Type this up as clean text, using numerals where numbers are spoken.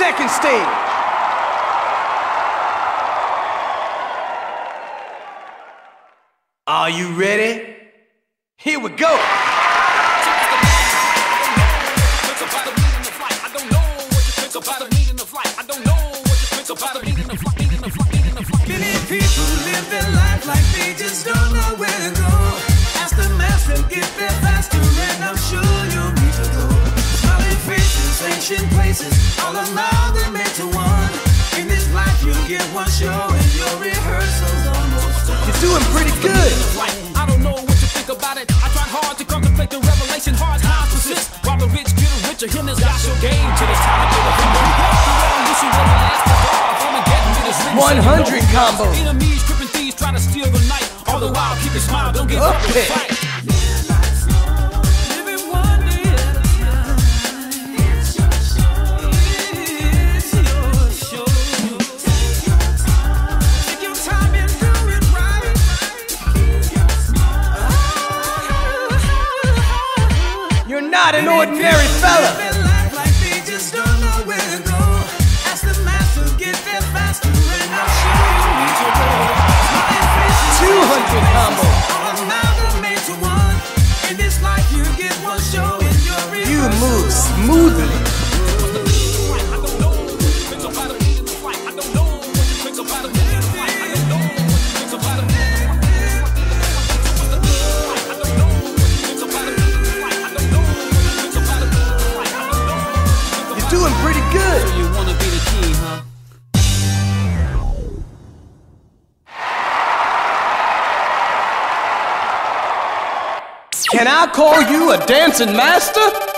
second stage. Are you ready? Here we go. Many people live their life like they just don't know where to go. Ask the master, get there faster, and I'm sure you'll reach a goal. Smiling faces, ancient places, all amalgamate to one. In this life you get one show and your rehearsal's almost done. You're doing pretty good. I don't know what you think about it. I tried hard to contemplate the revelation, hard times persist. While the rich get richer, him has got your game to this time. 100 combo. Enemies, tripping thieves, trying to steal the night. All the while, keep a smile, don't get up in the fight. Living one day at a time. It's your show. It's your show. Take your time. Take your time and do it right. Keep your smile. You're not an ordinary fella. Living life like they just don't know where to go. Ask the master, get there faster, and I'll show you need to go. 200 combo. All amalgamate to one. In this life you get one show and your You move smoothly. You're doing pretty good. So you wanna be the king, huh? Can I call you a dancing master?